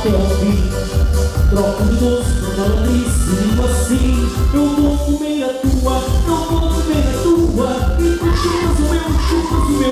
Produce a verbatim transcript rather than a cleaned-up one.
até ao fim. Troco de doce por matriz, e assim eu